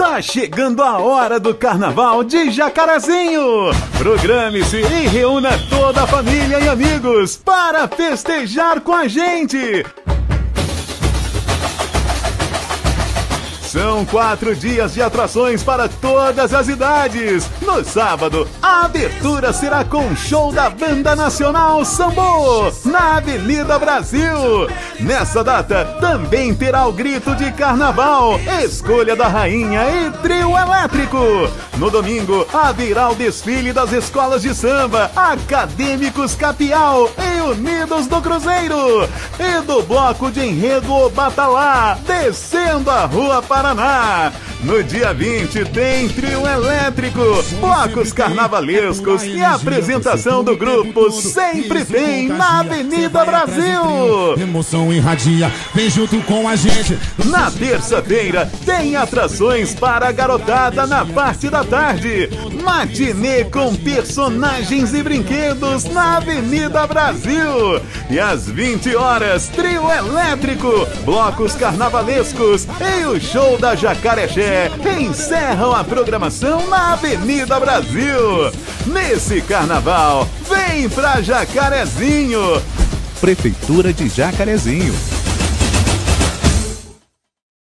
Tá chegando a hora do Carnaval de Jacarezinho. Programe-se e reúna toda a família e amigos para festejar com a gente. São 4 dias de atrações para todas as idades. No sábado, a abertura será com o show da Banda Nacional Sambô, na Avenida Brasil. Nessa data, também terá o grito de carnaval, escolha da rainha e trio elétrico. No domingo, haverá o desfile das escolas de samba, Acadêmicos Capial e Unidos do Cruzeiro. E do bloco de enredo O Batalá, descendo a Rua Paraná. No dia 20 tem trio elétrico, blocos carnavalescos e a apresentação do grupo Sempre Tem na Avenida Brasil. Emoção irradia, vem junto com a gente. Na terça-feira tem atrações para a garotada na parte da tarde. Matinê com personagens e brinquedos na Avenida Brasil. E às 20 horas, trio elétrico, blocos carnavalescos e o show da Jacaré encerram a programação na Avenida Brasil. Nesse carnaval, vem pra Jacarezinho. Prefeitura de Jacarezinho.